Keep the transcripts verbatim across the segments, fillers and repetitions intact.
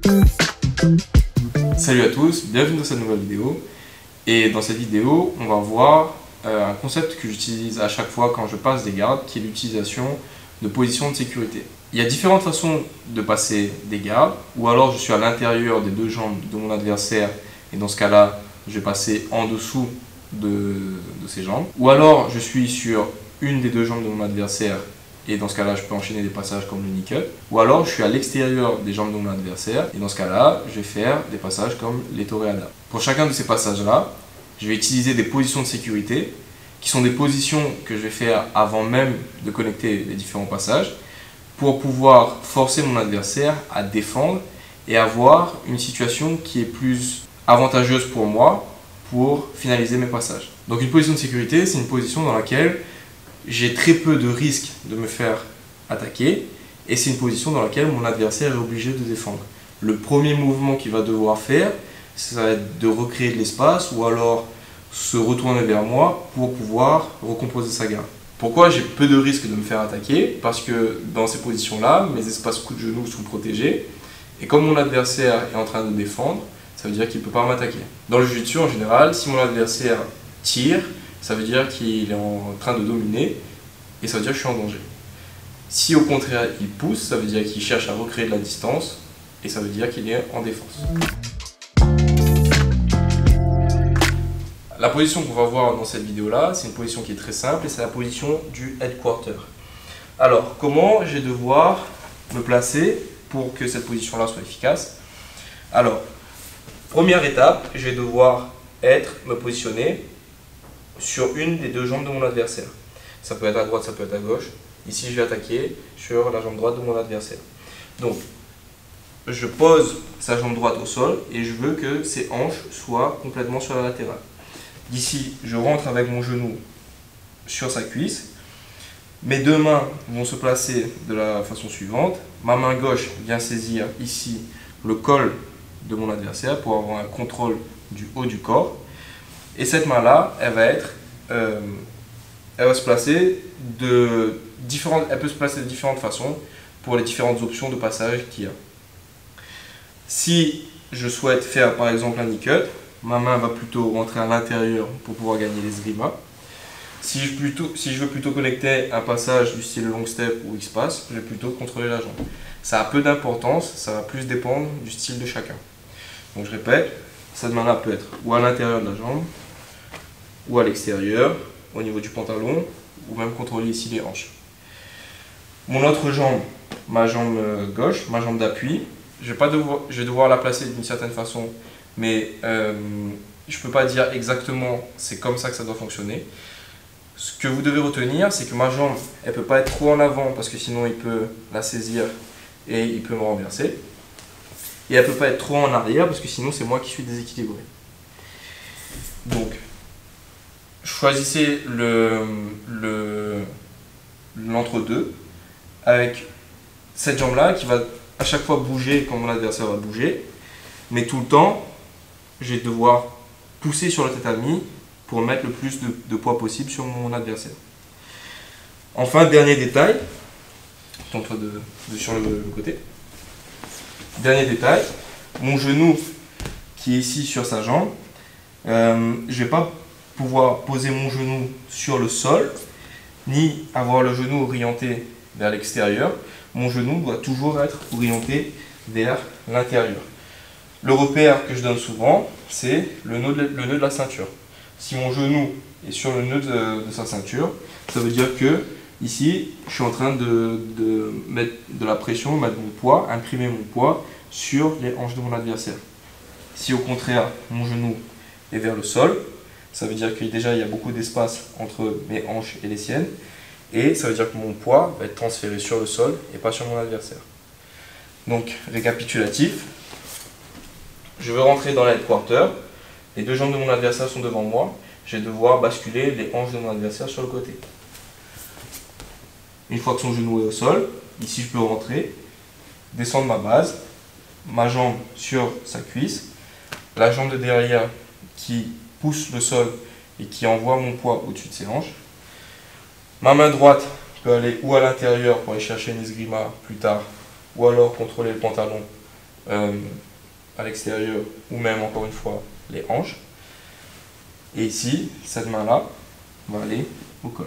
Salut à tous, bienvenue dans cette nouvelle vidéo. Et dans cette vidéo, on va voir euh, un concept que j'utilise à chaque fois quand je passe des gardes, qui est l'utilisation de positions de sécurité. Il y a différentes façons de passer des gardes, ou alors je suis à l'intérieur des deux jambes de mon adversaire, et dans ce cas-là, je vais passer en dessous de, de ses jambes. Ou alors je suis sur une des deux jambes de mon adversaire, et dans ce cas-là, je peux enchaîner des passages comme le knee cut. Ou alors, je suis à l'extérieur des jambes de mon adversaire. Et dans ce cas-là, je vais faire des passages comme les toreadas. Pour chacun de ces passages-là, je vais utiliser des positions de sécurité, qui sont des positions que je vais faire avant même de connecter les différents passages, pour pouvoir forcer mon adversaire à défendre et avoir une situation qui est plus avantageuse pour moi pour finaliser mes passages. Donc une position de sécurité, c'est une position dans laquelle j'ai très peu de risques de me faire attaquer et c'est une position dans laquelle mon adversaire est obligé de défendre. Le premier mouvement qu'il va devoir faire, ça va être de recréer de l'espace ou alors se retourner vers moi pour pouvoir recomposer sa garde. Pourquoi j'ai peu de risques de me faire attaquer? Parce que dans ces positions-là, mes espaces coups de genoux sont protégés et comme mon adversaire est en train de défendre, ça veut dire qu'il ne peut pas m'attaquer. Dans le jiu-jitsu en général, si mon adversaire tire, ça veut dire qu'il est en train de dominer et ça veut dire que je suis en danger. Si au contraire il pousse, ça veut dire qu'il cherche à recréer de la distance et ça veut dire qu'il est en défense. La position qu'on va voir dans cette vidéo là, c'est une position qui est très simple et c'est la position du headquarter. Alors comment je vais devoir me placer pour que cette position là soit efficace? Alors, première étape, je vais devoir être, me positionner sur une des deux jambes de mon adversaire. Ça peut être à droite, ça peut être à gauche. Ici, je vais attaquer sur la jambe droite de mon adversaire. Donc, je pose sa jambe droite au sol et je veux que ses hanches soient complètement sur la latérale. D'ici, je rentre avec mon genou sur sa cuisse. Mes deux mains vont se placer de la façon suivante. Ma main gauche vient saisir ici le col de mon adversaire pour avoir un contrôle du haut du corps. Et cette main-là, elle va être, euh, elle va se placer de différentes, elle peut se placer de différentes façons pour les différentes options de passage qu'il y a. Si je souhaite faire par exemple un knee cut, ma main va plutôt rentrer à l'intérieur pour pouvoir gagner l'esgrima. Si je, plutôt, si je veux plutôt connecter un passage du style long step ou X-pass, je vais plutôt contrôler la jambe. Ça a peu d'importance, ça va plus dépendre du style de chacun. Donc je répète, cette main-là peut être ou à l'intérieur de la jambe, ou à l'extérieur, au niveau du pantalon, ou même contrôler ici les hanches. Mon autre jambe, ma jambe gauche, ma jambe d'appui, je vais, pas devoir, je vais devoir la placer d'une certaine façon, mais euh, je ne peux pas dire exactement c'est comme ça que ça doit fonctionner. Ce que vous devez retenir, c'est que ma jambe, elle ne peut pas être trop en avant parce que sinon il peut la saisir et il peut me renverser. Et elle ne peut pas être trop en arrière parce que sinon c'est moi qui suis déséquilibré. Donc, choisissez le, le, l'entre-deux avec cette jambe-là qui va à chaque fois bouger quand mon adversaire va bouger. Mais tout le temps, je vais devoir pousser sur le tatami pour mettre le plus de, de poids possible sur mon adversaire. Enfin, dernier détail, entre de, de, sur le, le côté. Dernier détail, mon genou qui est ici sur sa jambe, euh, je ne vais pas pouvoir poser mon genou sur le sol, ni avoir le genou orienté vers l'extérieur. Mon genou doit toujours être orienté vers l'intérieur. Le repère que je donne souvent, c'est le nœud de, le nœud de la ceinture. Si mon genou est sur le nœud de, de sa ceinture, ça veut dire que ici, je suis en train de, de mettre de la pression, mettre mon poids, imprimer mon poids sur les hanches de mon adversaire. Si au contraire, mon genou est vers le sol, ça veut dire que déjà il y a beaucoup d'espace entre mes hanches et les siennes. Et ça veut dire que mon poids va être transféré sur le sol et pas sur mon adversaire. Donc, récapitulatif. Je veux rentrer dans l'headquarter. Les deux jambes de mon adversaire sont devant moi. Je vais devoir basculer les hanches de mon adversaire sur le côté. Une fois que son genou est au sol, ici je peux rentrer, descendre ma base, ma jambe sur sa cuisse, la jambe de derrière qui pousse le sol et qui envoie mon poids au-dessus de ses hanches. Ma main droite peut aller ou à l'intérieur pour aller chercher une esgrima plus tard, ou alors contrôler le pantalon euh, à l'extérieur ou même encore une fois les hanches. Et ici, cette main-là va aller au col.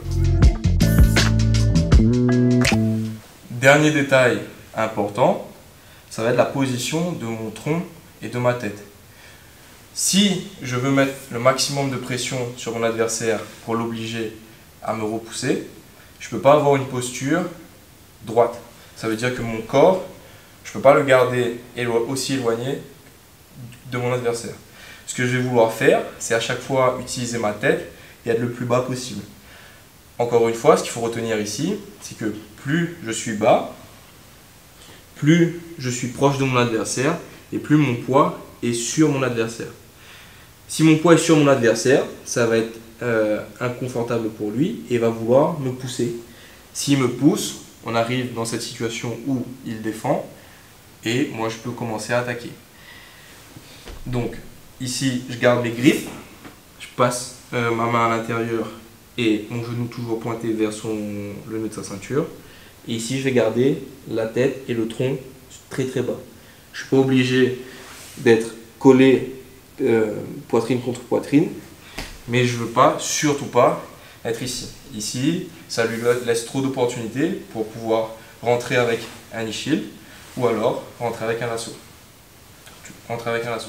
Dernier détail important, ça va être la position de mon tronc et de ma tête. Si je veux mettre le maximum de pression sur mon adversaire pour l'obliger à me repousser, je ne peux pas avoir une posture droite. Ça veut dire que mon corps, je ne peux pas le garder aussi éloigné de mon adversaire. Ce que je vais vouloir faire, c'est à chaque fois utiliser ma tête et être le plus bas possible. Encore une fois, ce qu'il faut retenir ici, c'est que plus je suis bas, plus je suis proche de mon adversaire et plus mon poids est sur mon adversaire. Si mon poids est sur mon adversaire, ça va être euh, inconfortable pour lui et va vouloir me pousser. S'il me pousse, on arrive dans cette situation où il défend et moi je peux commencer à attaquer. Donc ici, je garde mes griffes, je passe euh, ma main à l'intérieur et mon genou toujours pointé vers son, le nœud de sa ceinture. Et ici, je vais garder la tête et le tronc très très bas. Je ne suis pas obligé d'être collé euh, poitrine contre poitrine, mais je ne veux pas, surtout pas, être ici. Ici, ça lui laisse trop d'opportunités pour pouvoir rentrer avec un knee shield ou alors rentrer avec un lasso. Rentrer avec un lasso.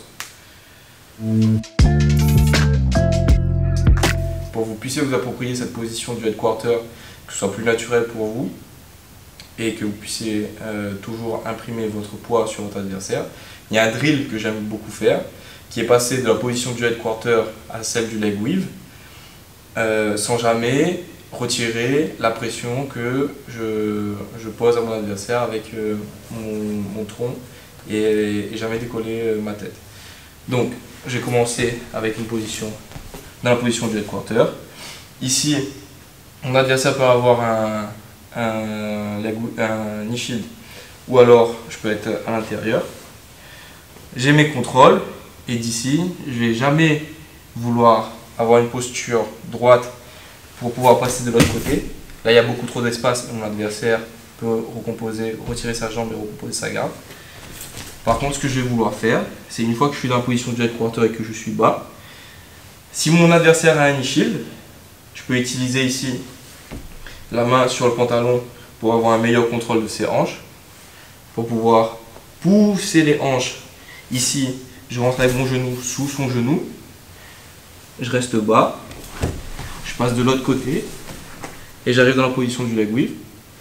Pour que vous puissiez vous approprier cette position du headquarter, que ce soit plus naturel pour vous et que vous puissiez euh, toujours imprimer votre poids sur votre adversaire, il y a un drill que j'aime beaucoup faire qui est passé de la position du headquarter à celle du leg weave euh, sans jamais retirer la pression que je, je pose à mon adversaire avec euh, mon, mon tronc et, et jamais décoller euh, ma tête. Donc j'ai commencé avec une position dans la position du headquarter. Ici, mon adversaire peut avoir un, un, un knee shield ou alors je peux être à l'intérieur. J'ai mes contrôles et d'ici, je ne vais jamais vouloir avoir une posture droite pour pouvoir passer de l'autre côté. Là, il y a beaucoup trop d'espace et mon adversaire peut recomposer, retirer sa jambe et recomposer sa garde. Par contre, ce que je vais vouloir faire, c'est une fois que je suis dans la position du headquarter et que je suis bas, si mon adversaire a un knee shield, je peux utiliser ici la main sur le pantalon pour avoir un meilleur contrôle de ses hanches, pour pouvoir pousser les hanches. Ici, je rentre avec mon genou sous son genou, je reste bas, je passe de l'autre côté et j'arrive dans la position du leg weave.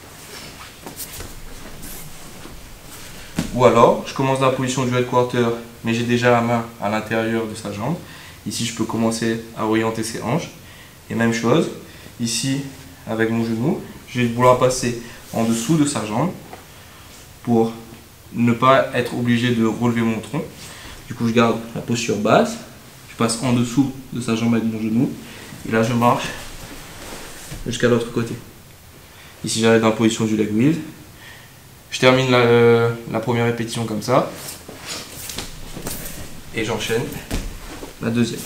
Ou alors, je commence dans la position du headquarter, mais j'ai déjà la main à l'intérieur de sa jambe. Ici, je peux commencer à orienter ses hanches. Et même chose, ici, avec mon genou, je vais vouloir passer en dessous de sa jambe pour ne pas être obligé de relever mon tronc. Du coup, je garde la posture basse, je passe en dessous de sa jambe avec mon genou, et là, je marche jusqu'à l'autre côté. Ici, j'arrive dans la position du leg weave. Je termine la, euh, la première répétition comme ça, et j'enchaîne la deuxième.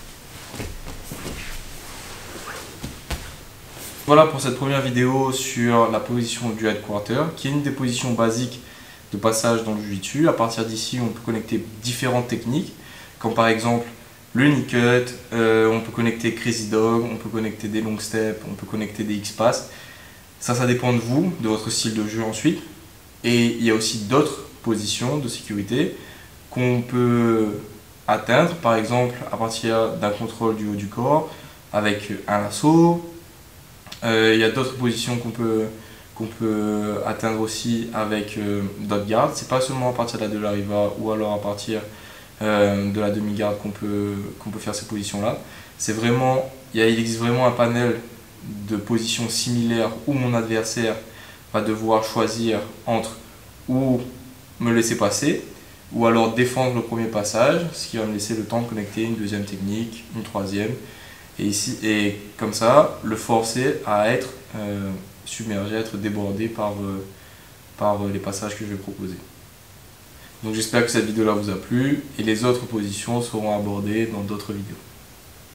Voilà pour cette première vidéo sur la position du headquarter, qui est une des positions basiques de passage dans le jiu-jitsu. À partir d'ici, on peut connecter différentes techniques, comme par exemple le knee cut, euh, on peut connecter crazy dog, on peut connecter des long steps, on peut connecter des X-pass. Ça, ça dépend de vous, de votre style de jeu ensuite. Et il y a aussi d'autres positions de sécurité qu'on peut atteindre, par exemple à partir d'un contrôle du haut du corps, avec un lasso. Euh, il y a d'autres positions qu'on peut, qu'on peut atteindre aussi avec euh, d'autres gardes. C'est pas seulement à partir de la de l'arriva ou alors à partir euh, de la demi-garde qu'on peut, qu'on peut faire ces positions-là. C'est vraiment, il, y a, il existe vraiment un panel de positions similaires où mon adversaire va devoir choisir entre ou me laisser passer ou alors défendre le premier passage, ce qui va me laisser le temps de connecter une deuxième technique, une troisième, et, ici, et comme ça, le forcer à être euh, submergé, à être débordé par, euh, par les passages que je vais proposer. Donc j'espère que cette vidéo-là vous a plu, et les autres positions seront abordées dans d'autres vidéos.